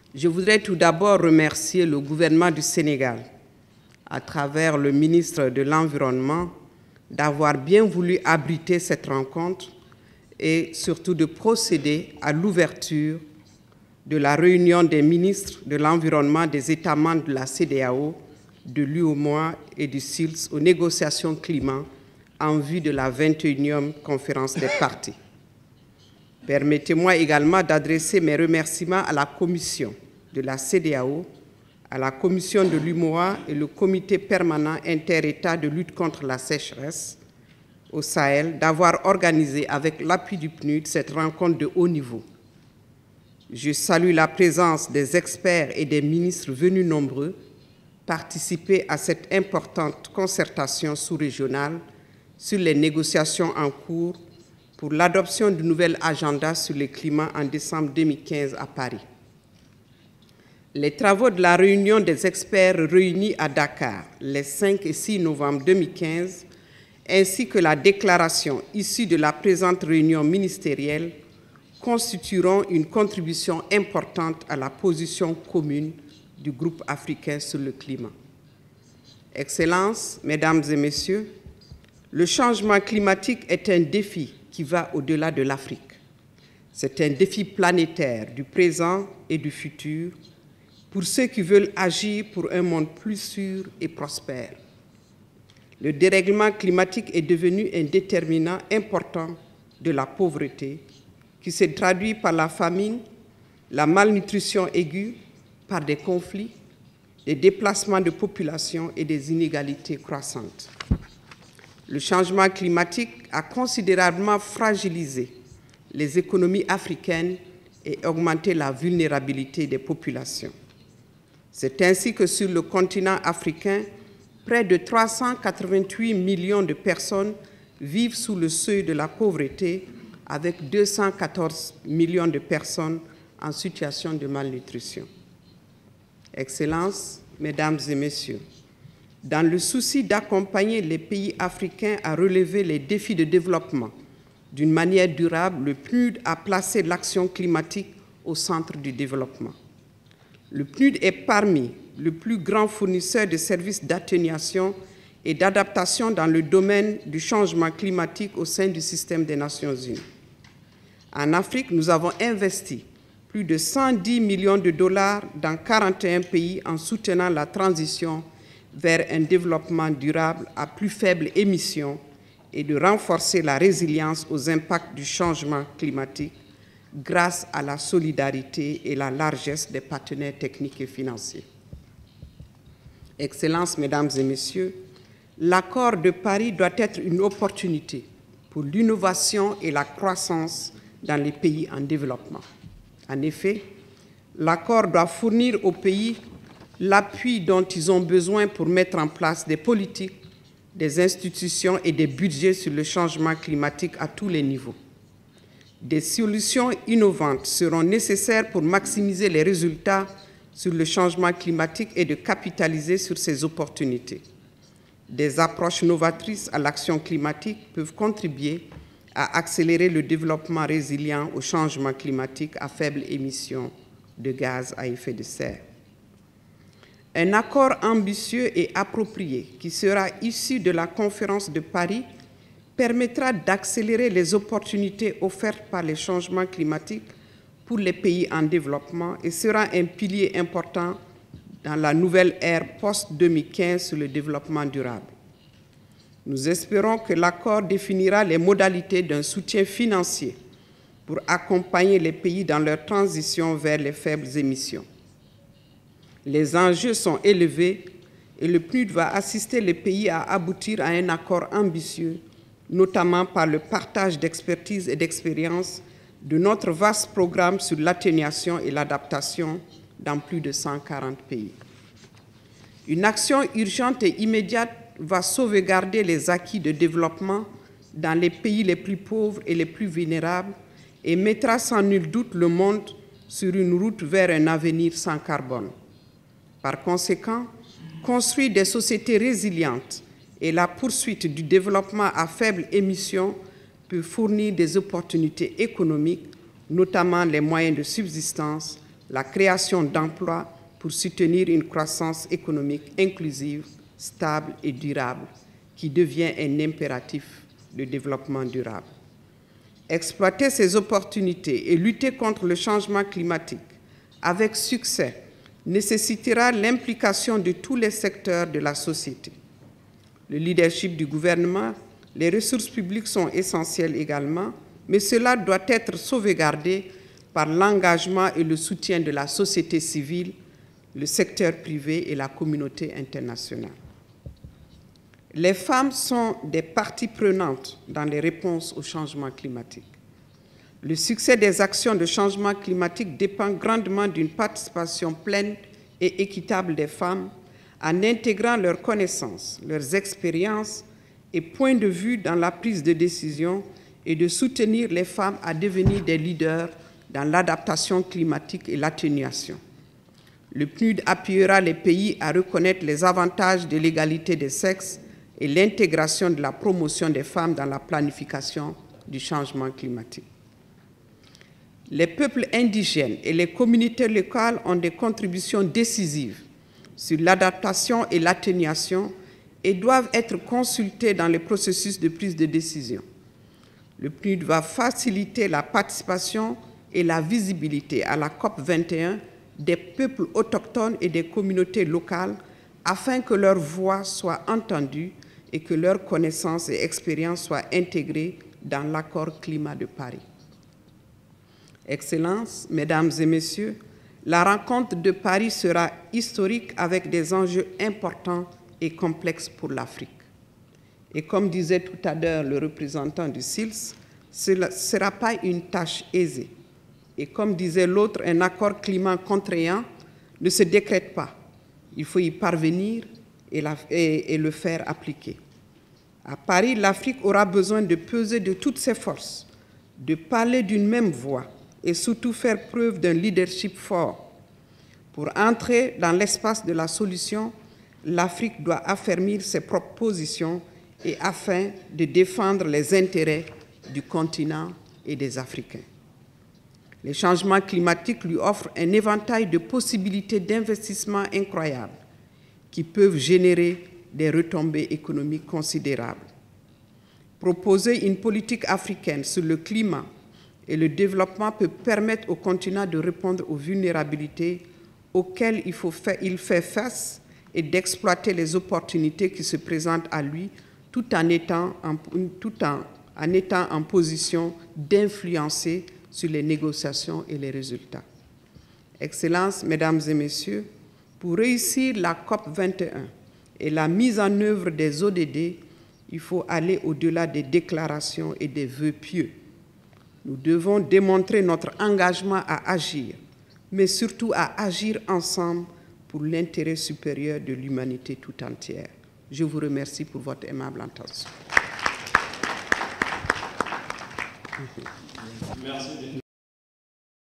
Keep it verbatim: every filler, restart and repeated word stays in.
Je voudrais tout d'abord remercier le gouvernement du Sénégal, à travers le ministre de l'Environnement, d'avoir bien voulu abriter cette rencontre et surtout de procéder à l'ouverture de la réunion des ministres de l'Environnement des États membres de la C E D E A O, de l'U E M O A et du S I L S aux négociations climat en vue de la vingt et unième conférence des parties. Permettez-moi également d'adresser mes remerciements à la Commission de la C E D E A O, à la Commission de l'U E M O A et le Comité permanent inter-État de lutte contre la sécheresse au Sahel d'avoir organisé avec l'appui du P N U D cette rencontre de haut niveau. Je salue la présence des experts et des ministres venus nombreux participer à cette importante concertation sous-régionale sur les négociations en cours pour l'adoption du nouvel agenda sur le climat en décembre deux mille quinze à Paris. Les travaux de la réunion des experts réunis à Dakar les cinq et six novembre deux mille quinze, ainsi que la déclaration issue de la présente réunion ministérielle, constitueront une contribution importante à la position commune du groupe africain sur le climat. Excellences, Mesdames et Messieurs, le changement climatique est un défi qui va au-delà de l'Afrique. C'est un défi planétaire du présent et du futur pour ceux qui veulent agir pour un monde plus sûr et prospère. Le dérèglement climatique est devenu un déterminant important de la pauvreté qui se traduit par la famine, la malnutrition aiguë, par des conflits, des déplacements de population et des inégalités croissantes. Le changement climatique a considérablement fragilisé les économies africaines et augmenté la vulnérabilité des populations. C'est ainsi que sur le continent africain, près de trois cent quatre-vingt-huit millions de personnes vivent sous le seuil de la pauvreté, avec deux cent quatorze millions de personnes en situation de malnutrition. Excellences, Mesdames et Messieurs, dans le souci d'accompagner les pays africains à relever les défis de développement d'une manière durable, le P N U D a placé l'action climatique au centre du développement. Le P N U D est parmi les plus grands fournisseurs de services d'atténuation et d'adaptation dans le domaine du changement climatique au sein du système des Nations Unies. En Afrique, nous avons investi plus de cent dix millions de dollars dans quarante et un pays en soutenant la transition vers un développement durable à plus faible émission et de renforcer la résilience aux impacts du changement climatique grâce à la solidarité et la largesse des partenaires techniques et financiers. Excellences, Mesdames et Messieurs, l'accord de Paris doit être une opportunité pour l'innovation et la croissance dans les pays en développement. En effet, l'accord doit fournir aux pays l'appui dont ils ont besoin pour mettre en place des politiques, des institutions et des budgets sur le changement climatique à tous les niveaux. Des solutions innovantes seront nécessaires pour maximiser les résultats sur le changement climatique et de capitaliser sur ces opportunités. Des approches novatrices à l'action climatique peuvent contribuer à accélérer le développement résilient au changement climatique à faible émission de gaz à effet de serre. Un accord ambitieux et approprié qui sera issu de la conférence de Paris permettra d'accélérer les opportunités offertes par les changements climatiques pour les pays en développement et sera un pilier important dans la nouvelle ère post deux mille quinze sur le développement durable. Nous espérons que l'accord définira les modalités d'un soutien financier pour accompagner les pays dans leur transition vers les faibles émissions. Les enjeux sont élevés et le P N U D va assister les pays à aboutir à un accord ambitieux, notamment par le partage d'expertise et d'expérience de notre vaste programme sur l'atténuation et l'adaptation dans plus de cent quarante pays. Une action urgente et immédiate va sauvegarder les acquis de développement dans les pays les plus pauvres et les plus vulnérables et mettra sans nul doute le monde sur une route vers un avenir sans carbone. Par conséquent, construire des sociétés résilientes et la poursuite du développement à faible émission peut fournir des opportunités économiques, notamment les moyens de subsistance, la création d'emplois pour soutenir une croissance économique inclusive, stable et durable, qui devient un impératif de développement durable. Exploiter ces opportunités et lutter contre le changement climatique avec succès nécessitera l'implication de tous les secteurs de la société. Le leadership du gouvernement, les ressources publiques sont essentielles également, mais cela doit être sauvegardé par l'engagement et le soutien de la société civile, le secteur privé et la communauté internationale. Les femmes sont des parties prenantes dans les réponses au changement climatique. Le succès des actions de changement climatique dépend grandement d'une participation pleine et équitable des femmes en intégrant leurs connaissances, leurs expériences et points de vue dans la prise de décision et de soutenir les femmes à devenir des leaders dans l'adaptation climatique et l'atténuation. Le P N U D appuiera les pays à reconnaître les avantages de l'égalité des sexes et l'intégration de la promotion des femmes dans la planification du changement climatique. Les peuples indigènes et les communautés locales ont des contributions décisives sur l'adaptation et l'atténuation et doivent être consultés dans le processus de prise de décision. Le P N U D va faciliter la participation et la visibilité à la COP vingt et un des peuples autochtones et des communautés locales afin que leur voix soit entendue et que leurs connaissances et expériences soient intégrées dans l'accord climat de Paris. Excellences, Mesdames et Messieurs, la rencontre de Paris sera historique avec des enjeux importants et complexes pour l'Afrique. Et comme disait tout à l'heure le représentant du S I L S, ce ne sera pas une tâche aisée. Et comme disait l'autre, un accord climat contraignant ne se décrète pas. Il faut y parvenir et, la, et, et le faire appliquer. À Paris, l'Afrique aura besoin de peser de toutes ses forces, de parler d'une même voix et surtout faire preuve d'un leadership fort. Pour entrer dans l'espace de la solution, l'Afrique doit affermir ses propres positions et afin de défendre les intérêts du continent et des Africains. Les changements climatiques lui offrent un éventail de possibilités d'investissement incroyables qui peuvent générer des retombées économiques considérables. Proposer une politique africaine sur le climat et le développement peut permettre au continent de répondre aux vulnérabilités auxquelles il, faut faire, il fait face et d'exploiter les opportunités qui se présentent à lui tout en étant en, tout en, en, étant en position d'influencer sur les négociations et les résultats. Excellences, Mesdames et Messieurs, pour réussir la COP vingt et un et la mise en œuvre des O D D, il faut aller au-delà des déclarations et des vœux pieux. Nous devons démontrer notre engagement à agir, mais surtout à agir ensemble pour l'intérêt supérieur de l'humanité tout entière. Je vous remercie pour votre aimable attention. Merci.